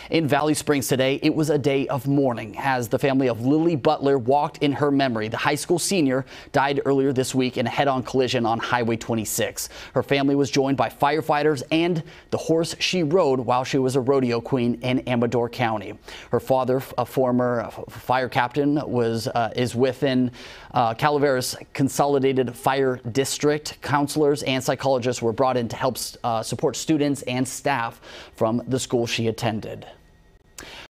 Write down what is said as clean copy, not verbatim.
In Valley Springs today, it was a day of mourning as the family of Lily Butler walked in her memory. The high school senior died earlier this week in a head-on collision on Highway 26. Her family was joined by firefighters and the horse she rode while she was a rodeo queen in Amador County. Her father, a former fire captain, is within Calaveras Consolidated Fire District. Counselors and psychologists were brought in to help support students and staff from the school she attended.